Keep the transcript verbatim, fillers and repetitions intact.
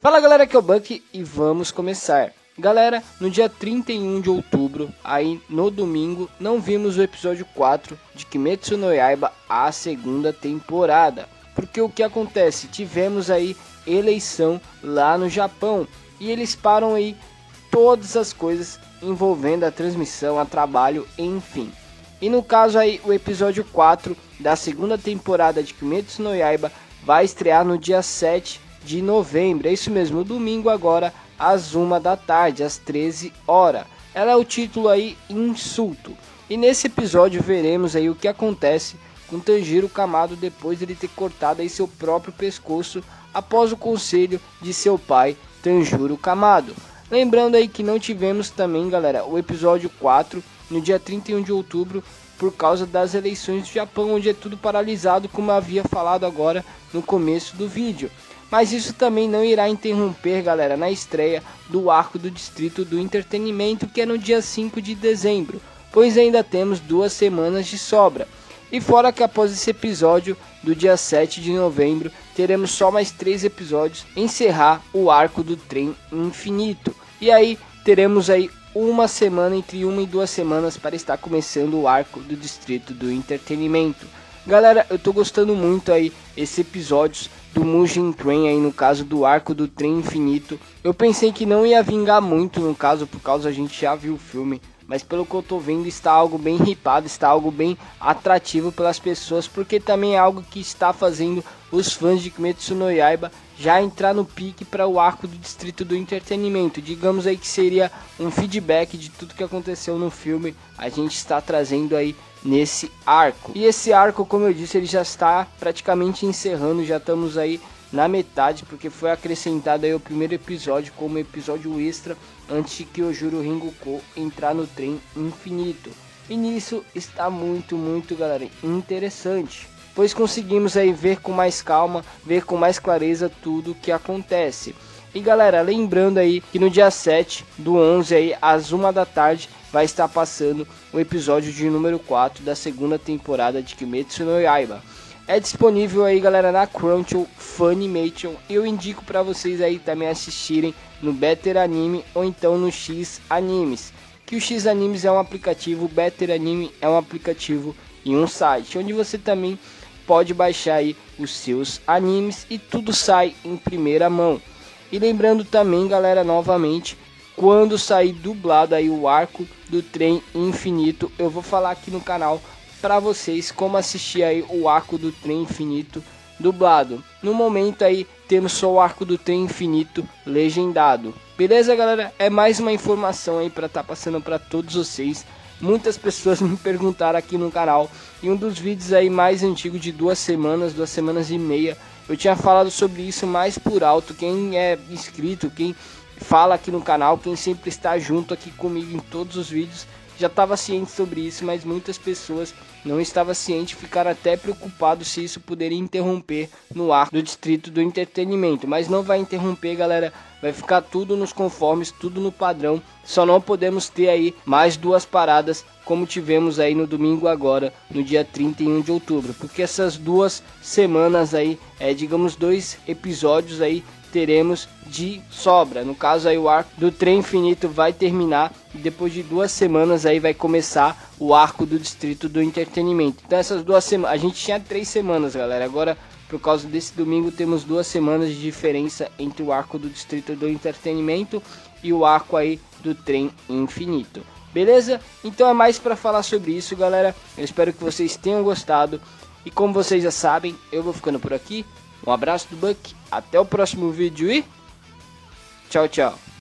Fala galera, aqui é o Buck e vamos começar. Galera, no dia trinta e um de outubro, aí no domingo, não vimos o episódio quatro de Kimetsu no Yaiba, a segunda temporada. Porque o que acontece? Tivemos aí eleição lá no Japão e eles param aí todas as coisas envolvendo a transmissão, a trabalho, enfim. E no caso aí, o episódio quatro da segunda temporada de Kimetsu no Yaiba vai estrear no dia sete de novembro, é isso mesmo, no domingo agora, às uma da tarde, às treze horas. Ela é o título aí, Insulto. E nesse episódio veremos aí o que acontece com Tanjiro Kamado depois de ele ter cortado aí seu próprio pescoço após o conselho de seu pai, Tanjiro Kamado. Lembrando aí que não tivemos também, galera, o episódio quatro no dia trinta e um de outubro por causa das eleições do Japão, onde é tudo paralisado, como eu havia falado agora no começo do vídeo. Mas isso também não irá interromper, galera, na estreia do arco do Distrito do Entretenimento, que é no dia cinco de dezembro, pois ainda temos duas semanas de sobra. E fora que após esse episódio do dia sete de novembro, teremos só mais três episódios, encerrar o arco do Trem Infinito. E aí teremos aí uma semana, entre uma e duas semanas, para estar começando o arco do Distrito do Entretenimento. Galera, eu tô gostando muito aí esses episódios do Mugen Train aí, no caso do arco do Trem Infinito. Eu pensei que não ia vingar muito, no caso, por causa a gente já viu o filme, mas pelo que eu tô vendo está algo bem hypado, está algo bem atrativo pelas pessoas, porque também é algo que está fazendo os fãs de Kimetsu no Yaiba já entrar no pique para o arco do Distrito do Entretenimento. Digamos aí que seria um feedback de tudo que aconteceu no filme, a gente está trazendo aí nesse arco. E esse arco, como eu disse, ele já está praticamente encerrando, já estamos aí na metade, porque foi acrescentado aí o primeiro episódio como episódio extra antes de Kyojuro Rengoku entrar no Trem Infinito. E nisso está muito, muito, galera, interessante, pois conseguimos aí ver com mais calma, ver com mais clareza tudo o que acontece. E galera, lembrando aí que no dia sete do onze aí, às uma da tarde, vai estar passando o episódio de número quatro da segunda temporada de Kimetsu no Yaiba. É disponível aí, galera, na Crunchyroll Funimation. E eu indico para vocês aí também assistirem no Better Anime ou então no X Animes. Que o X Animes é um aplicativo, o Better Anime é um aplicativo e um site onde você também pode baixar aí os seus animes e tudo sai em primeira mão. E lembrando também, galera, novamente, quando sair dublado aí o arco do Trem Infinito, eu vou falar aqui no canal para vocês como assistir aí o arco do Trem Infinito dublado. No momento aí temos só o arco do Trem Infinito legendado. Beleza, galera? É mais uma informação aí para estar tá passando para todos vocês. Muitas pessoas me perguntaram aqui no canal, em um dos vídeos aí mais antigos de duas semanas, duas semanas e meia, eu tinha falado sobre isso mais por alto. Quem é inscrito, quem fala aqui no canal, quem sempre está junto aqui comigo em todos os vídeos, já estava ciente sobre isso, mas muitas pessoas não estavam cientes, ficaram até preocupados se isso poderia interromper no arco do Distrito do Entretenimento. Mas não vai interromper, galera, vai ficar tudo nos conformes, tudo no padrão. Só não podemos ter aí mais duas paradas como tivemos aí no domingo agora, no dia trinta e um de outubro, porque essas duas semanas aí, é, digamos, dois episódios aí teremos de sobra. No caso aí o arco do Trem Infinito vai terminar e depois de duas semanas aí vai começar o arco do Distrito do Entretenimento. Então essas duas semanas, a gente tinha três semanas, galera, agora por causa desse domingo temos duas semanas de diferença entre o arco do Distrito do Entretenimento e o arco aí do Trem Infinito. Beleza? Então é mais para falar sobre isso, galera. Eu espero que vocês tenham gostado e como vocês já sabem, eu vou ficando por aqui. Um abraço do Buck, até o próximo vídeo e tchau, tchau.